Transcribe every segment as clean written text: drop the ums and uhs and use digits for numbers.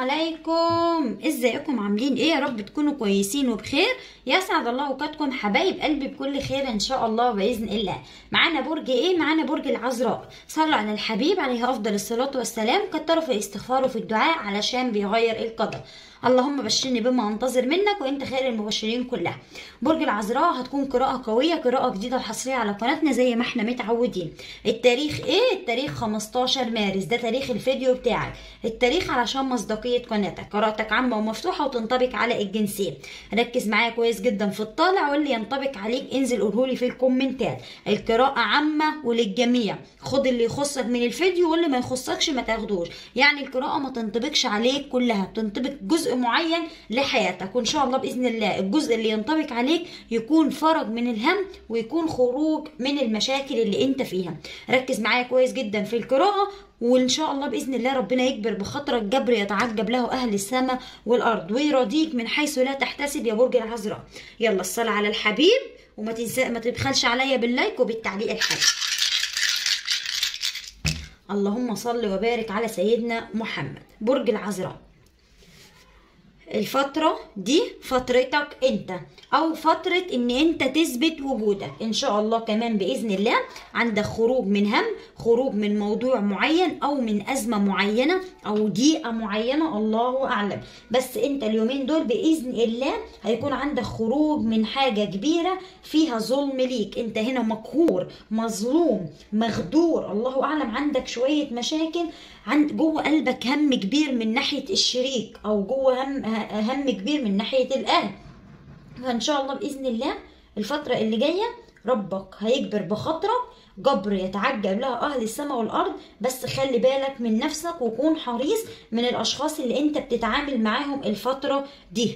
عليكم، ازيكم؟ عاملين ايه؟ يا رب تكونوا كويسين وبخير. يسعد الله اوقاتكم حبايب قلبي بكل خير ان شاء الله باذن الله. معانا برج ايه؟ معانا برج العذراء. صلوا على الحبيب عليه افضل الصلاه والسلام، كتروا في الاستغفار وفي الدعاء علشان بيغير القدر. اللهم بشرني بما انتظر منك وانت خير المبشرين كلها. برج العذراء هتكون قراءة قوية، قراءة جديدة وحصرية على قناتنا زي ما احنا متعودين. التاريخ ايه؟ التاريخ 15 مارس، ده تاريخ الفيديو بتاعك. التاريخ علشان مصداقية قناتك، قراءتك عامة ومفتوحة وتنطبق على الجنسين. ركز معايا كويس جدا في الطالع، واللي ينطبق عليك انزل قولهولي في الكومنتات. القراءة عامة وللجميع، خد اللي يخصك من الفيديو واللي ما يخصكش ما تاخدوش. يعني القراءة ما تنطبقش عليك كلها، بتنطبق جزء معين لحياتك، وان شاء الله باذن الله الجزء اللي ينطبق عليك يكون فرج من الهم ويكون خروج من المشاكل اللي انت فيها. ركز معايا كويس جدا في القراءة، وان شاء الله باذن الله ربنا يكبر بخاطرك جبر يتعجب له اهل السماء والارض، ويرضيك من حيث لا تحتسب يا برج العذراء. يلا الصلاة على الحبيب، وما تنسى ما تبخلش عليا باللايك وبالتعليق الحلو. اللهم صل وبارك على سيدنا محمد. برج العذراء، الفترة دي فترتك انت، او فترة ان انت تثبت وجودك ان شاء الله. كمان باذن الله عندك خروج من هم، خروج من موضوع معين او من ازمة معينة او ضيقة معينة، الله اعلم. بس انت اليومين دول باذن الله هيكون عندك خروج من حاجة كبيرة فيها ظلم ليك. انت هنا مقهور، مظلوم، مغدور، الله اعلم. عندك شوية مشاكل، جوه قلبك هم كبير من ناحية الشريك، او جوه هم كبير من ناحية الاهل. فان شاء الله باذن الله الفترة اللي جاية ربك هيجبر بخاطرك جبر يتعجب لها اهل السماء والارض. بس خلي بالك من نفسك وكون حريص من الاشخاص اللي انت بتتعامل معاهم الفترة دي.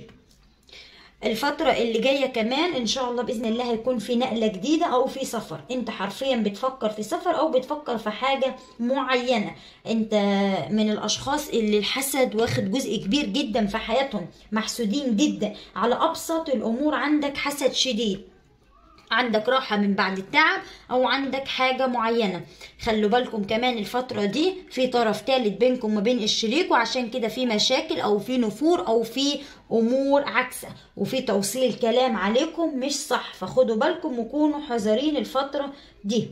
الفترة اللي جاية كمان ان شاء الله باذن الله هيكون في نقلة جديدة او في سفر. انت حرفيا بتفكر في سفر او بتفكر في حاجة معينة. انت من الاشخاص اللي الحسد واخد جزء كبير جدا في حياتهم، محسودين جدا على ابسط الامور. عندك حسد شديد، عندك راحة من بعد التعب او عندك حاجة معينة. خلوا بالكم كمان الفترة دي في طرف ثالث بينكم وما بين الشريك، وعشان كده في مشاكل او في نفور او في امور عكسة، وفي توصيل كلام عليكم مش صح. فخدوا بالكم وكونوا حذرين الفترة دي.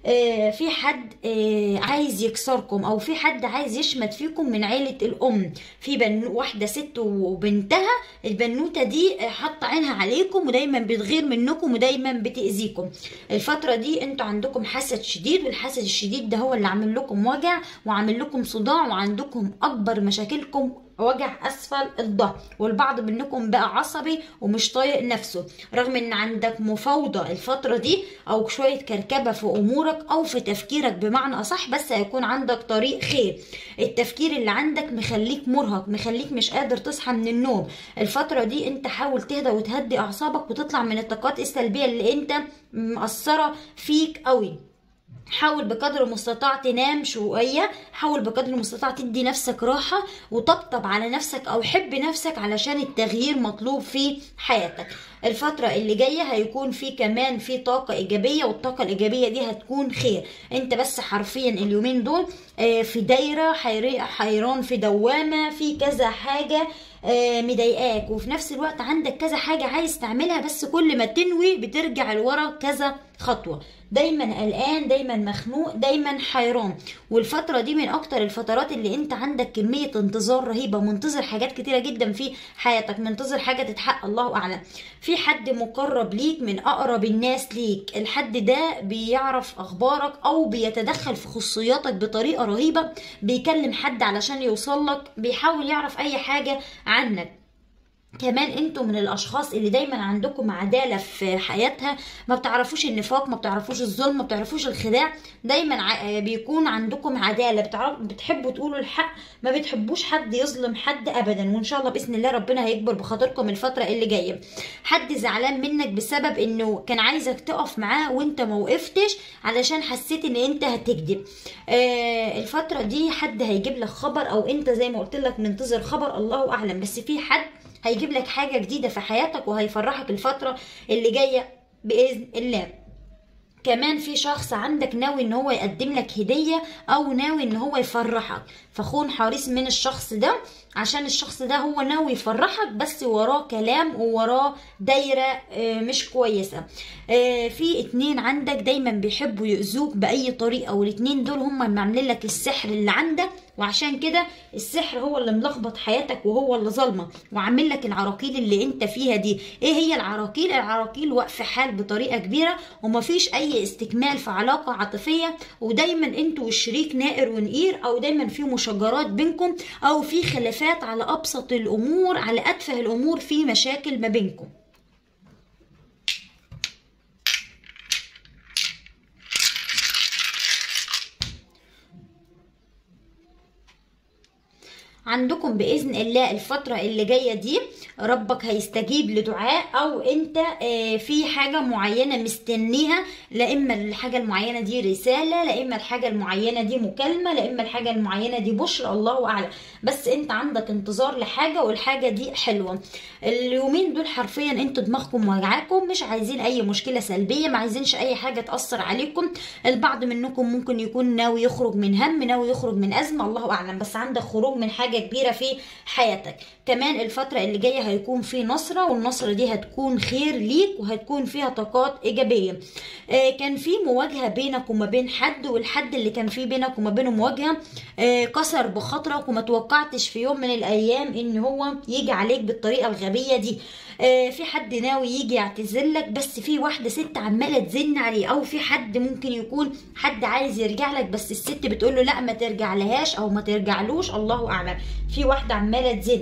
في حد عايز يكسركم، او في حد عايز يشمت فيكم من عيلة الام. في واحدة ست وبنتها، البنوتة دي حاطة عينها عليكم ودايما بتغير منكم ودايما بتأذيكم. الفترة دي انتوا عندكم حسد شديد، والحسد الشديد ده هو اللي عامل لكم وجع وعامل لكم صداع، وعندكم اكبر مشاكلكم وجع اسفل الظهر. والبعض منكم بقى عصبي ومش طايق نفسه، رغم ان عندك مفاوضة الفترة دي او شوية كركبة في امورك او في تفكيرك بمعنى اصح. بس هيكون عندك طريق خير. التفكير اللي عندك مخليك مرهق، مخليك مش قادر تصحى من النوم. الفترة دي انت حاول تهدى وتهدي اعصابك وتطلع من الطاقات السلبية اللي انت مأثرة فيك قوي. حاول بقدر المستطاع تنام شوية، حاول بقدر المستطاع تدي نفسك راحة وطبطب على نفسك او حب نفسك علشان التغيير مطلوب في حياتك. الفترة اللي جاية هيكون في كمان في طاقة ايجابية، والطاقة الايجابية دي هتكون خير. انت بس حرفيا اليومين دول في دايرة حيران، في دوامة، في كذا حاجة مضايقاك، وفي نفس الوقت عندك كذا حاجة عايز تعملها، بس كل ما تنوي بترجع لورا كذا خطوة. دايما قلقان، دايما مخنوق، دايما حيران. والفترة دي من اكتر الفترات اللي انت عندك كمية انتظار رهيبة، منتظر حاجات كتيرة جدا في حياتك، منتظر حاجة تتحقق، الله اعلم. في حد مقرب ليك من اقرب الناس ليك، الحد ده بيعرف اخبارك او بيتدخل في خصوصياتك بطريقة رهيبة، بيكلم حد علشان يوصلك، بيحاول يعرف اي حاجة عنك. كمان انتوا من الاشخاص اللي دايما عندكم عدالة في حياتها، ما بتعرفوش النفاق، ما بتعرفوش الظلم، ما بتعرفوش الخداع. دايما بيكون عندكم عدالة، بتحبوا تقولوا الحق، ما بتحبوش حد يظلم حد ابدا. وان شاء الله باذن الله ربنا هيكبر بخاطركم الفترة اللي جاية. حد زعلان منك بسبب انه كان عايزك تقف معاه وانت ما وقفتش علشان حسيت ان انت هتكذب. الفترة دي حد هيجيب لك خبر، او انت زي ما قلت لك منتظر خبر، الله اعلم. بس في حد هيجيب لك حاجة جديدة في حياتك وهيفرحك الفترة اللي جاية بإذن الله. كمان في شخص عندك ناوي ان هو يقدم لك هدية او ناوي ان هو يفرحك، فكون حريص من الشخص ده عشان الشخص ده هو ناوي يفرحك بس وراه كلام ووراه دايرة مش كويسة. في اتنين عندك دايما بيحبوا يؤذوك بأي طريقة، والاتنين دول هم اللي عاملين لك السحر اللي عندك، وعشان كده السحر هو اللي ملخبط حياتك وهو اللي ظلمك وعامل لك العراقيل اللي انت فيها دي. ايه هي العراقيل؟ العراقيل وقف حال بطريقة كبيرة ومفيش اي استكمال في علاقة عاطفية، ودايما انتوا والشريك نائر ونقير، او دايما في مشاجرات بينكم، او في خلافات على ابسط الامور، على اتفه الامور في مشاكل ما بينكم. عندكم بإذن الله الفترة اللي جاية دي ربك هيستجيب لدعاء، او انت في حاجة معينة مستنيها، لا اما الحاجة المعينة دي رسالة، لا اما الحاجة المعينة دي مكالمة، لا اما الحاجة المعينة دي بشرى، الله اعلم، بس انت عندك انتظار لحاجة والحاجة دي حلوة. اليومين دول حرفيا انتوا دماغكم وجعاكم، مش عايزين اي مشكلة سلبية، ما عايزينش اي حاجة تأثر عليكم. البعض منكم ممكن يكون ناوي يخرج من هم، ناوي يخرج من ازمة، الله اعلم، بس عندك خروج من حاجة كبيرة في حياتك. كمان الفترة اللي جاية هيكون في نصرة، والنصرة دي هتكون خير ليك وهتكون فيها طاقات إيجابية. كان في مواجهة بينك وما بين حد، والحد اللي كان في بينك وما بينه مواجهة كسر بخاطرك وما توقعتش في يوم من الأيام إن هو يجي عليك بالطريقة الغبية دي. في حد ناوي يجي يعتذرلك، بس في واحدة ست عمالة تزن عليه، او في حد ممكن يكون حد عايز يرجع لك بس الست بتقوله لا ما ترجع لهاش او ما ترجعلوش، الله اعلم، في واحدة عمالة تزن.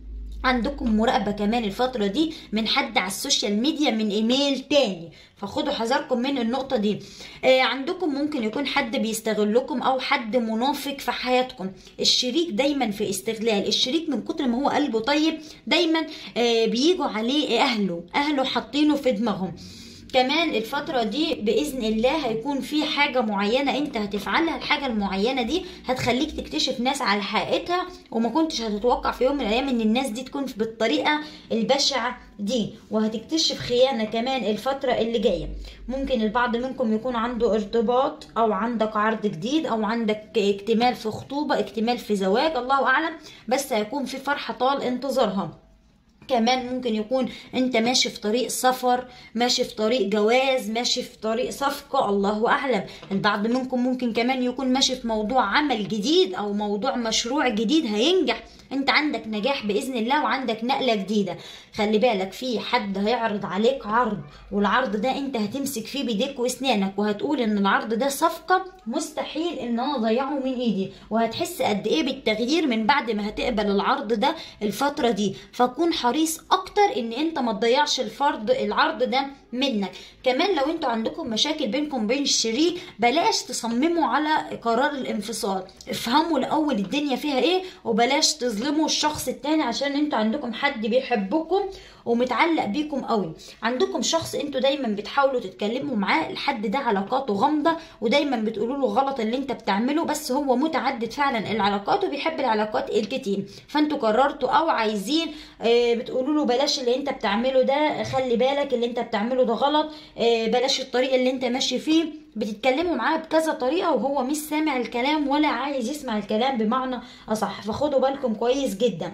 عندكم مراقبة كمان الفترة دي من حد على السوشيال ميديا، من ايميل تاني، فخدوا حذركم من النقطة دي. عندكم ممكن يكون حد بيستغلكم او حد منافق في حياتكم. الشريك دايما في استغلال، الشريك من كتر ما هو قلبه طيب دايما بيجوا عليه اهله حاطينه في دماغهم. كمان الفترة دي بإذن الله هيكون في حاجة معينة انت هتفعلها، الحاجة المعينة دي هتخليك تكتشف ناس على حقيقتها، وما كنتش هتتوقع في يوم من الأيام ان الناس دي تكون بالطريقة البشعة دي، وهتكتشف خيانة كمان الفترة اللي جاية. ممكن البعض منكم يكون عنده ارتباط، او عندك عرض جديد، او عندك اكتمال في خطوبة، اكتمال في زواج، الله أعلم، بس هيكون في فرحة طال انتظارها. كمان ممكن يكون انت ماشي في طريق سفر، ماشي في طريق جواز، ماشي في طريق صفقة، الله اعلم. البعض منكم ممكن كمان يكون ماشي في موضوع عمل جديد او موضوع مشروع جديد هينجح، انت عندك نجاح باذن الله وعندك نقلة جديدة. خلي بالك في حد هيعرض عليك عرض، والعرض ده انت هتمسك فيه بايديك واسنانك، وهتقول ان العرض ده صفقة مستحيل ان انا اضيعه من ايدي، وهتحس قد ايه بالتغيير من بعد ما هتقبل العرض ده الفترة دي. فكون حريص اكتر ان انت ما تضيعش العرض ده منك. كمان لو انتوا عندكم مشاكل بينكم بين الشريك، بلاش تصمموا على قرار الانفصال، افهموا الاول الدنيا فيها ايه، وبلاش تظلموا الشخص التاني، عشان انتوا عندكم حد بيحبكم ومتعلق بيكم قوي. عندكم شخص انتوا دايما بتحاولوا تتكلموا معاه، الحد ده علاقاته غامضه ودايما بتقولوا له غلط اللي انت بتعمله، بس هو متعدد فعلا العلاقات وبيحب العلاقات الكتير، فانتوا قررتوا او عايزين بتقولوا له بلاش اللي انت بتعمله ده، خلي بالك اللي انت بتعمله ده غلط، بلاش الطريقه اللي انت ماشي فيه. بتتكلموا معاه بكذا طريقه وهو مش سامع الكلام ولا عايز يسمع الكلام بمعنى اصح، فخدوا بالكم كويس جدا.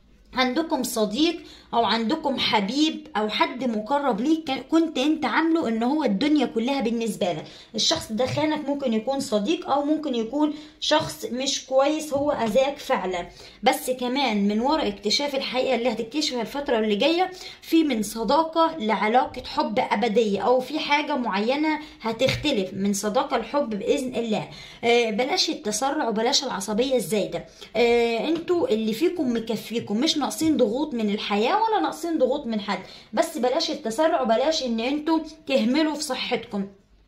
عندكم صديق او عندكم حبيب او حد مقرب ليك كنت انت عامله ان هو الدنيا كلها بالنسبه لك، الشخص ده خانك، ممكن يكون صديق او ممكن يكون شخص مش كويس هو اذاك فعلا. بس كمان من وراء اكتشاف الحقيقه اللي هتكتشفها الفتره اللي جايه، في من صداقه لعلاقه حب ابديه، او في حاجه معينه هتختلف من صداقه لحب باذن الله. بلاش التسرع وبلاش العصبيه الزايده، انتوا اللي فيكم مكفيكم، مش ناقصين ضغوط من الحياه ولا ناقصين ضغوط من حد، بس بلاش التسرع وبلاش ان انتوا تهملوا في صحتكم.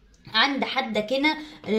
عند حدك هنا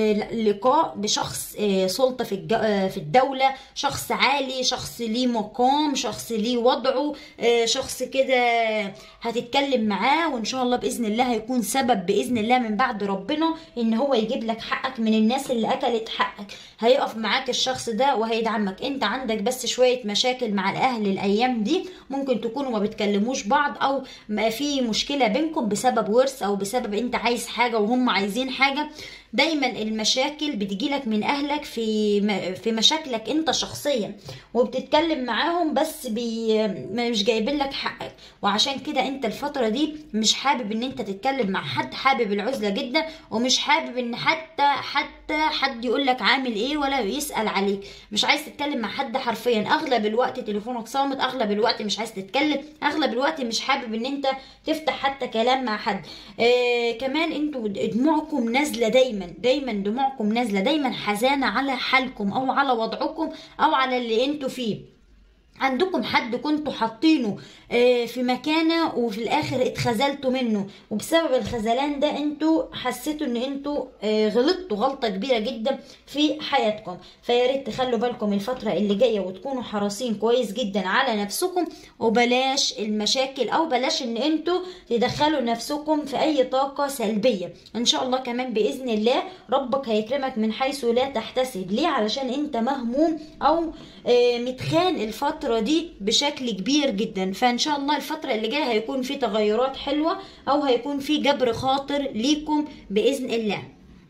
لقاء بشخص سلطة في الدولة، شخص عالي، شخص ليه مقام، شخص ليه وضعه، شخص كده هتتكلم معاه، وان شاء الله بإذن الله هيكون سبب بإذن الله من بعد ربنا ان هو يجيب لك حقك من الناس اللي اكلت حقك، هيقف معاك الشخص ده وهيدعمك. انت عندك بس شوية مشاكل مع الاهل الايام دي، ممكن تكونوا ما بتكلموش بعض، او ما في مشكلة بينكم بسبب ورث، او بسبب انت عايز حاجة وهم عايزين عايزين حاجة. دايما المشاكل بتجيلك من اهلك في مشاكلك انت شخصيا، وبتتكلم معاهم بس مش جايبين لك حقك. وعشان كده انت الفترة دي مش حابب ان انت تتكلم مع حد، حابب العزلة جدا، ومش حابب ان حتى حد يقول لك عامل ايه ولا يسأل عليك. مش عايز تتكلم مع حد حرفيا، اغلب الوقت تليفونك صامت، اغلب الوقت مش عايز تتكلم، اغلب الوقت مش حابب ان انت تفتح حتى كلام مع حد. كمان انتوا دموعكم نازلة دايما دموعكم نازلة، دايما حزانة على حالكم او على وضعكم او على اللي انتوا فيه. عندكم حد كنتوا حاطينه في مكانه وفي الاخر اتخذلتوا منه، وبسبب الخذلان ده انتوا حسيتوا ان انتوا غلطتوا غلطة كبيرة جدا في حياتكم. فياريت تخلوا بالكم الفترة اللي جاية وتكونوا حريصين كويس جدا على نفسكم، وبلاش المشاكل او بلاش ان انتوا تدخلوا نفسكم في اي طاقة سلبية. ان شاء الله كمان باذن الله ربك هيكرمك من حيث لا تحتسب. ليه؟ علشان انت مهموم او متخان الفترة دي بشكل كبير جدا. فان شاء الله الفترة اللي جاية هيكون في تغيرات حلوة او هيكون في جبر خاطر ليكم باذن الله.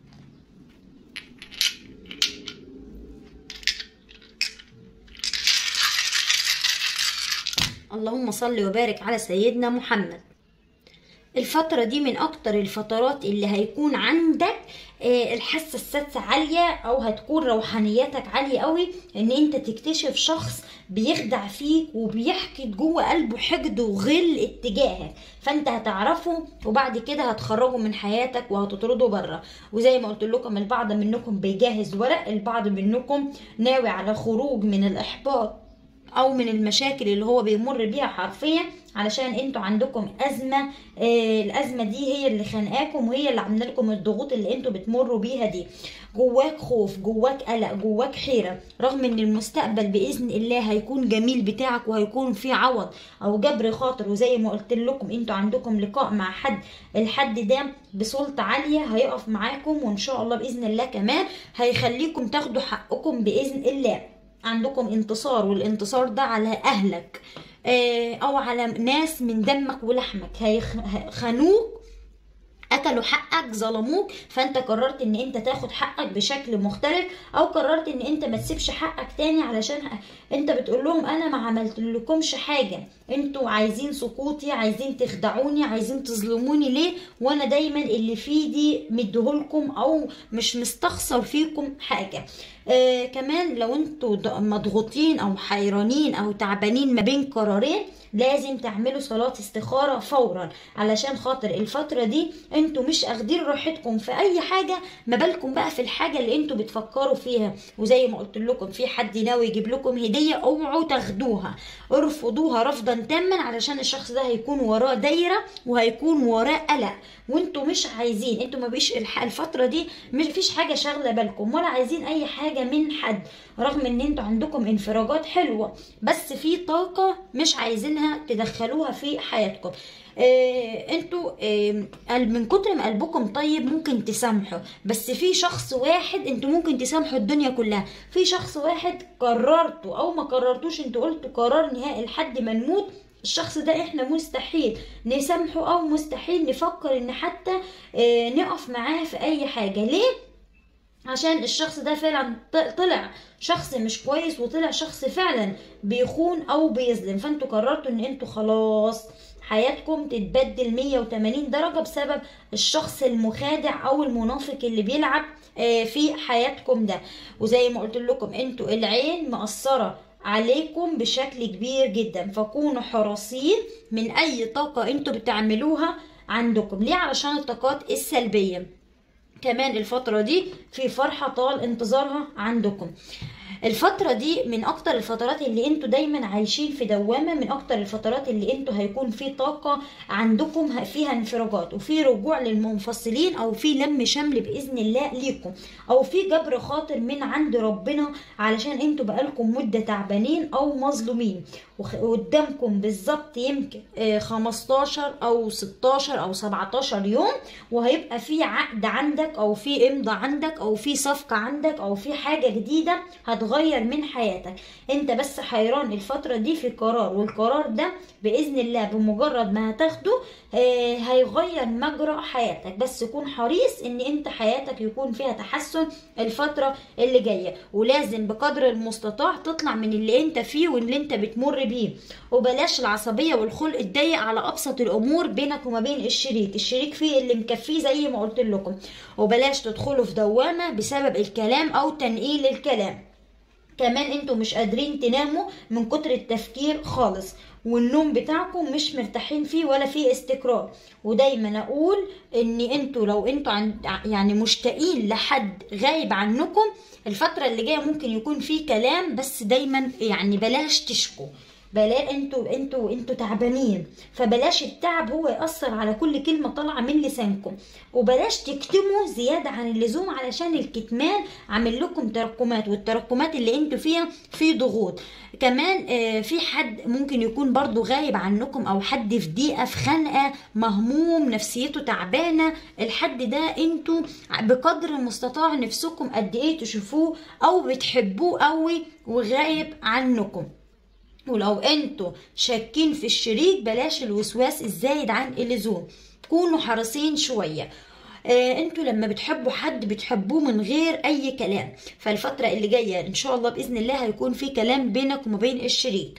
اللهم صل وبارك على سيدنا محمد. الفترة دي من اكتر الفترات اللي هيكون عندك الحاسة السادسة عالية، او هتكون روحانيتك عالية قوي، ان انت تكتشف شخص بيخدع فيك وبيحكي جوه قلبه حقد وغل اتجاهك، فانت هتعرفه وبعد كده هتخرجه من حياتك وهتطرده بره. وزي ما قلت لكم البعض منكم بيجهز ورق، البعض منكم ناوي على خروج من الاحباط او من المشاكل اللي هو بيمر بيها حرفيا، علشان انتوا عندكم ازمه. الازمه دي هي اللي خانقاكم وهي اللي عامله لكم الضغوط اللي انتوا بتمروا بيها دي. جواك خوف، جواك قلق، جواك حيره، رغم ان المستقبل باذن الله هيكون جميل بتاعك وهيكون فيه عوض او جبر خاطر. وزي ما قلت لكم انتوا عندكم لقاء مع حد، الحد ده بسلطه عاليه هيقف معاكم، وان شاء الله باذن الله كمان هيخليكم تاخدوا حقكم باذن الله. عندكم انتصار، والانتصار ده على اهلك او على ناس من دمك ولحمك هيخانوك، اكلوا حقك، ظلموك، فانت قررت ان انت تاخد حقك بشكل مختلف، او قررت ان انت ما تسيبش حقك تاني علشان انت بتقول لهم انا ما عملت لكمش حاجة، انتوا عايزين سقوطي، عايزين تخدعوني، عايزين تظلموني ليه، وانا دايما اللي في ايدي مديهولكم او مش مستخسر فيكم حاجة. كمان لو انتوا مضغوطين او حيرانين او تعبانين ما بين قرارين، لازم تعملوا صلاة استخارة فورا، علشان خاطر الفترة دي انتوا مش اخدين راحتكم في اي حاجة، ما بالكم بقى في الحاجة اللي انتوا بتفكروا فيها. وزي ما قلت لكم في حد ناوي يجيب لكم هدية، اوعوا تاخدوها، ارفضوها رفضا تاما، علشان الشخص ده هيكون وراه دايرة وهيكون وراه قلق، وانتوا مش عايزين، انتوا ما بيش الفترة دي مش فيش حاجة شاغلة بالكم ولا عايزين اي حاجة من حد، رغم ان انتوا عندكم انفراجات حلوة، بس في طاقة مش عايزينها تدخلوها في حياتكم. انتوا من كتر ما قلبكم طيب ممكن تسامحوا، بس في شخص واحد انتوا ممكن تسامحوا الدنيا كلها، في شخص واحد قررتوا او ما قررتوش، انتوا قلتوا قرار نهائي لحد ما نموت، الشخص ده احنا مستحيل نسامحه او مستحيل نفكر ان حتى نقف معاه في اي حاجة. ليه؟ عشان الشخص ده فعلا طلع شخص مش كويس، وطلع شخص فعلا بيخون او بيظلم، فانتوا قررتوا ان انتوا خلاص حياتكم تتبدل 180 درجة بسبب الشخص المخادع او المنافق اللي بيلعب في حياتكم ده. وزي ما قلت لكم انتوا العين مأثرة عليكم بشكل كبير جدا، فكونوا حريصين من اي طاقة انتوا بتعملوها عندكم. ليه؟ علشان الطاقات السلبية. كمان الفترة دي في فرحة طال انتظارها عندكم. الفترة دي من اكتر الفترات اللي انتوا دايما عايشين في دوامة، من اكتر الفترات اللي انتوا هيكون في طاقة عندكم فيها انفراجات، وفي رجوع للمنفصلين، او في لم شمل باذن الله ليكم، او في جبر خاطر من عند ربنا، علشان انتوا بقالكم مدة تعبانين او مظلومين، وقدامكم بالظبط يمكن 15 او 16 او 17 يوم، وهيبقى في عقد عندك او في امضاء عندك او في صفقة عندك او في حاجة جديدة هتغير هيغير من حياتك. انت بس حيران الفترة دي في قرار، والقرار ده بإذن الله بمجرد ما هتاخده هيغير مجرى حياتك. بس كون حريص ان انت حياتك يكون فيها تحسن الفترة اللي جاية، ولازم بقدر المستطاع تطلع من اللي انت فيه واللي انت بتمر بيه. وبلاش العصبية والخلق الضيق على ابسط الامور بينك وما بين الشريك فيه اللي مكفيه زي ما قلت لكم. وبلاش تدخلوا في دوامة بسبب الكلام او تنقيل الكلام. كمان انتوا مش قادرين تناموا من كتر التفكير خالص، والنوم بتاعكم مش مرتاحين فيه ولا فيه استقرار. ودايما اقول ان انتوا لو انتوا يعني مشتاقين لحد غايب عنكم الفترة اللي جاية ممكن يكون فيه كلام، بس دايما يعني بلاش تشكوا. بلا انتوا تعبانين، فبلاش التعب هو يأثر على كل كلمة طالعة من لسانكم. وبلاش تكتموا زيادة عن اللزوم، علشان الكتمان عامل لكم تراكمات، والتراكمات اللي انتوا فيها في ضغوط. كمان في حد ممكن يكون برضو غايب عنكم، او حد في ضيقة في خنقة مهموم نفسيته تعبانة. الحد ده انتوا بقدر المستطاع نفسكم قد ايه تشوفوه او بتحبوه قوي وغايب عنكم. ولو انتوا شاكين في الشريك بلاش الوسواس الزايد عن اللزوم، كونوا حريصين شوية. انتوا لما بتحبوا حد بتحبوه من غير اي كلام، فالفترة اللي جاية ان شاء الله بإذن الله هيكون في كلام بينك وما بين الشريك.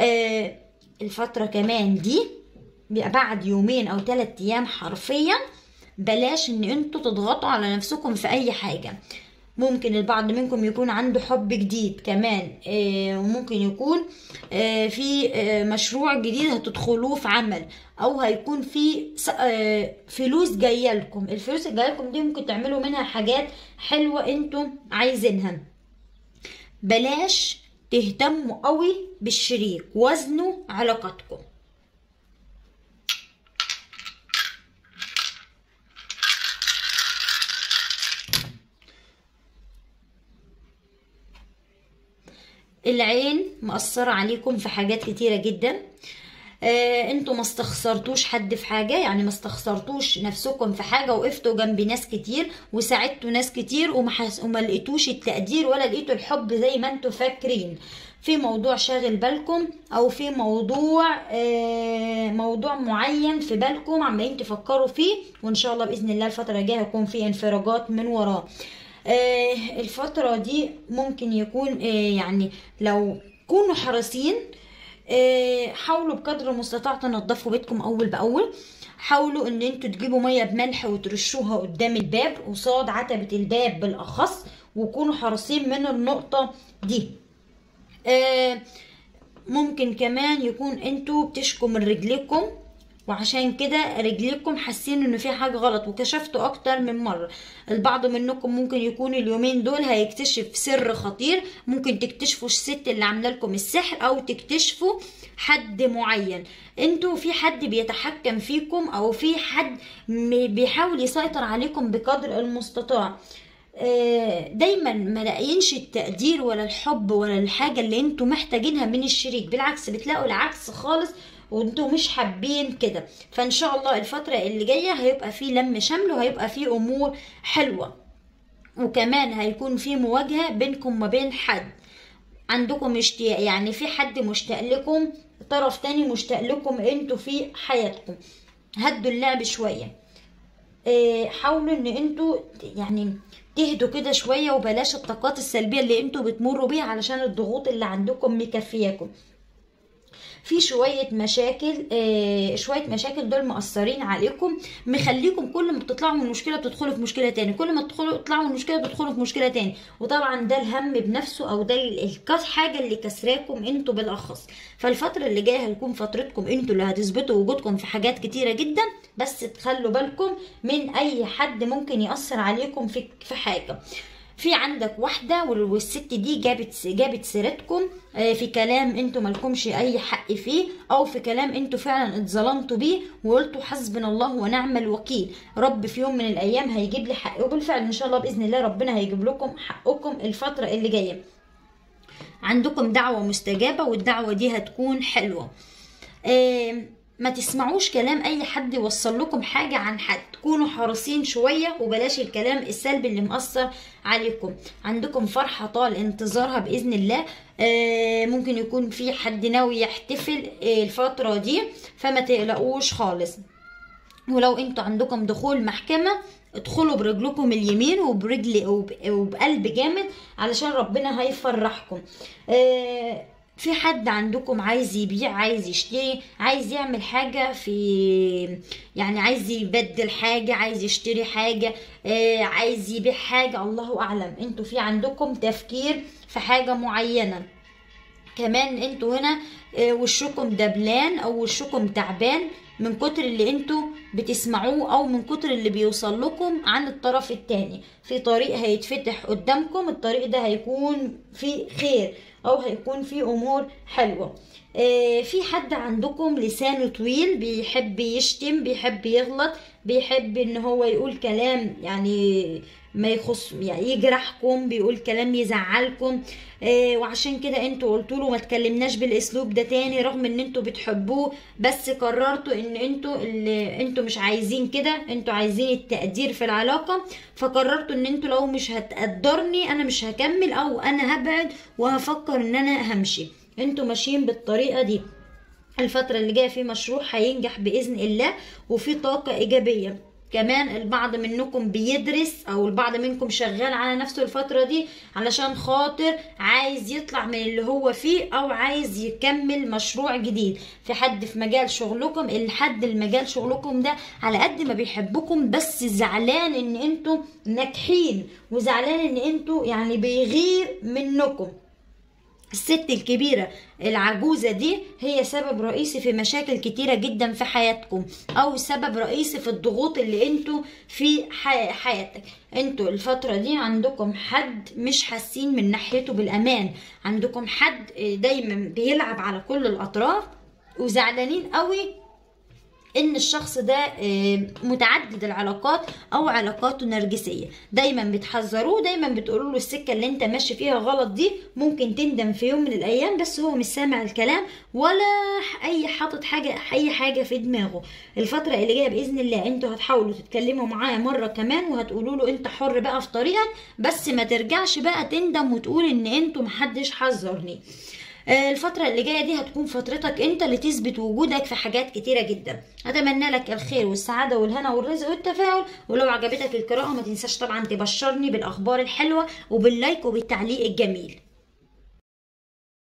الفترة كمان دي بعد يومين او 3 ايام حرفيا بلاش ان انتوا تضغطوا على نفسكم في اي حاجة. ممكن البعض منكم يكون عنده حب جديد كمان، وممكن يكون في مشروع جديد هتدخلوه في عمل، او هيكون في فلوس جايه لكم. الفلوس اللي جايه لكم دي ممكن تعملوا منها حاجات حلوه انتم عايزينها. بلاش تهتموا قوي بالشريك، وزنوا علاقتكم. العين مأثرة عليكم في حاجات كتيرة جدا. انتوا ما استخسرتوش حد في حاجة، يعني ما استخسرتوش نفسكم في حاجة، وقفتوا جنب ناس كتير وساعدتوا ناس كتير وما لقيتوش التقدير ولا لقيتوا الحب زي ما انتوا فاكرين. في موضوع شاغل بالكم، او في موضوع معين في بالكم عمالين تفكروا فيه، وان شاء الله بإذن الله الفترة الجاية هيكون في انفراجات من وراه. الفترة دي ممكن يكون يعني لو كونوا حريصين، حاولوا بقدر المستطاع تنظفوا بيتكم اول باول. حاولوا ان انتوا تجيبوا ميه بملح وترشوها قدام الباب قصاد عتبة الباب بالاخص، وكونوا حريصين من النقطة دي. ممكن كمان يكون انتوا بتشكوا من رجليكم، وعشان كده رجليكم حاسين انه في حاجه غلط، وكشفتوا اكتر من مره. البعض منكم ممكن يكون اليومين دول هيكتشف سر خطير، ممكن تكتشفوا الست اللي عامله لكم السحر، او تكتشفوا حد معين. انتوا في حد بيتحكم فيكم، او في حد بيحاول يسيطر عليكم بقدر المستطاع. دايما ما لاقينش التقدير ولا الحب ولا الحاجه اللي انتوا محتاجينها من الشريك، بالعكس بتلاقوا العكس خالص وانتوا مش حابين كده. فان شاء الله الفترة اللي جاية هيبقى فيه لم شمل، وهيبقى فيه امور حلوة. وكمان هيكون فيه مواجهة بينكم وما بين حد عندكم اشتياق، يعني في حد مشتاق لكم، طرف تاني مشتاق لكم انتوا في حياتكم. هدوا اللعب شوية، حاولوا ان انتوا يعني تهدوا كده شوية، وبلاش الطاقات السلبية اللي انتوا بتمروا بيها علشان الضغوط اللي عندكم مكفياكم. في شوية مشاكل دول مأثرين عليكم، مخليكم كل ما بتطلعوا من مشكلة بتدخلوا في مشكلة تاني، كل ما تطلعوا من مشكلة بتدخلوا في مشكلة تاني. وطبعا ده الهم بنفسه، او ده الحاجة اللي كسراكم انتوا بالاخص. فالفترة اللي جاية هتكون فترتكم انتوا اللي هتثبتوا وجودكم في حاجات كتيرة جدا، بس تخلوا بالكم من اي حد ممكن يأثر عليكم في حاجة. في عندك واحدة والست دي جابت سيرتكم في كلام انتوا مالكمش اي حق فيه، او في كلام انتوا فعلا اتظلمتوا بيه وقلتوا حسبنا الله ونعم الوكيل، رب في يوم من الايام هيجيب لي حقي. وبالفعل ان شاء الله باذن الله ربنا هيجيب لكم حقكم الفترة اللي جاية. عندكم دعوة مستجابة، والدعوة دي هتكون حلوة. ما تسمعوش كلام اي حد يوصل لكم حاجة عن حد، كونوا حريصين شوية وبلاش الكلام السلبي اللي مأثر عليكم. عندكم فرحة طال انتظارها بإذن الله. ممكن يكون في حد ناوي يحتفل الفترة دي، فما تقلقوش خالص. ولو انتوا عندكم دخول محكمة، ادخلوا برجلكم اليمين وبقلب جامد علشان ربنا هيفرحكم. في حد عندكم عايز يبيع، عايز يشتري، عايز يعمل حاجة، في يعني عايز يبدل حاجة، عايز يشتري حاجة، عايز يبيع حاجة، الله أعلم. انتوا في عندكم تفكير في حاجة معينة. كمان انتوا هنا وشكم دبلان او وشكم تعبان من كتر اللي انتوا بتسمعوه او من كتر اللي بيوصل لكم عن الطرف التاني. في طريق هيتفتح قدامكم، الطريق ده هيكون فيه خير او هيكون فيه امور حلوة. في حد عندكم لسانه طويل، بيحب يشتم، بيحب يغلط، بيحب ان هو يقول كلام يعني ما يخص، يعني يجرحكم، بيقول كلام يزعلكم. وعشان كده انتوا قلتوا له ما تكلمناش بالاسلوب ده تاني، رغم ان انتوا بتحبوه، بس قررتوا ان انتوا مش عايزين كده، انتوا عايزين التقدير في العلاقة. فقررتوا ان انتوا لو مش هتقدرني انا مش هكمل، او انا هبعد وهفكر ان انا همشي. انتوا ماشيين بالطريقة دي. الفترة اللي جاية في مشروع هينجح بإذن الله، وفي طاقة إيجابية. كمان البعض منكم بيدرس، او البعض منكم شغال على نفسه الفترة دي علشان خاطر عايز يطلع من اللي هو فيه، او عايز يكمل مشروع جديد. في حد في مجال شغلكم، الحد المجال شغلكم ده على قد ما بيحبكم بس زعلان ان انتوا ناجحين، وزعلان ان انتوا يعني بيغير منكم. الست الكبيرة العجوزة دي هي سبب رئيسي في مشاكل كتيرة جدا في حياتكم، او سبب رئيسي في الضغوط اللي انتوا في حياتك. انتوا الفترة دي عندكم حد مش حاسين من ناحيته بالامان، عندكم حد دايما بيلعب على كل الاطراف، وزعلانين قوي ان الشخص ده متعدد العلاقات او علاقاته نرجسيه. دايما بتحذروه، دايما بتقولوا له السكه اللي انت ماشي فيها غلط دي، ممكن تندم في يوم من الايام، بس هو مش سامع الكلام ولا حاطط اي حاجه في دماغه. الفتره اللي جايه باذن الله انتوا هتحاولوا تتكلموا معاه مره كمان، وهتقولوا له انت حر بقى في طريقك، بس ما ترجعش بقى تندم وتقول ان انتوا محدش حذرني. الفترة اللي جاية دي هتكون فترتك انت اللي تثبت وجودك في حاجات كتيرة جدا. اتمنى لك الخير والسعادة والهنا والرزق والتفاؤل. ولو عجبتك القراءة ما تنساش طبعا تبشرني بالاخبار الحلوة وباللايك وبالتعليق الجميل.